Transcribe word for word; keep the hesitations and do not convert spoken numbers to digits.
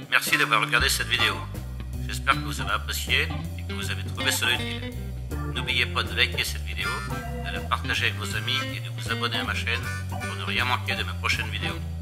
Merci d'avoir regardé cette vidéo. J'espère que vous avez apprécié et que vous avez trouvé cela utile. N'oubliez pas de liker cette vidéo, de la partager avec vos amis et de vous abonner à ma chaîne pour ne rien manquer de mes prochaines vidéos.